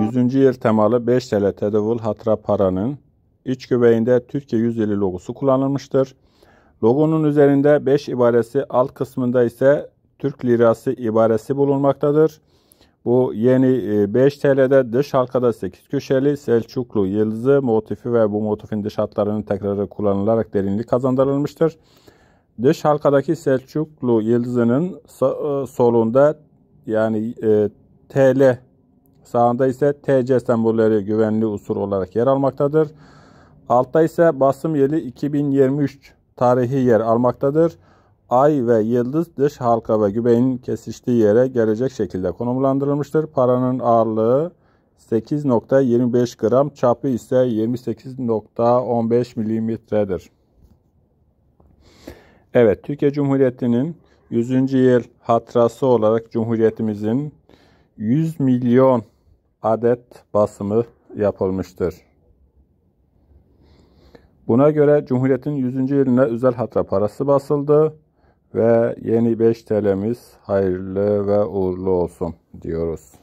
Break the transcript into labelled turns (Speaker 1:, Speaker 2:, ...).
Speaker 1: 100. yıl temalı 5 TL tedavül hatıra paranın iç göbeğinde Türkiye 100 yılı logosu kullanılmıştır. Logonun üzerinde 5 ibaresi, alt kısmında ise Türk lirası ibaresi bulunmaktadır. Bu yeni 5 TL'de dış halkada 8 köşeli Selçuklu yıldızı motifi ve bu motifin dış hatlarının tekrarı kullanılarak derinlik kazandırılmıştır. Dış halkadaki Selçuklu yıldızının solunda yani TL, sağında ise TC sembolleri güvenli unsur olarak yer almaktadır. Altta ise basım yılı 2023 tarihi yer almaktadır. Ay ve yıldız dış halka ve göbeğin kesiştiği yere gelecek şekilde konumlandırılmıştır. Paranın ağırlığı 8.25 gram, çapı ise 28.15 milimetredir. Evet, Türkiye Cumhuriyeti'nin 100. yıl hatırası olarak Cumhuriyetimizin 100 milyon adet basımı yapılmıştır. Buna göre Cumhuriyet'in 100. yılına özel hatıra parası basıldı ve yeni 5 TL'miz hayırlı ve uğurlu olsun diyoruz.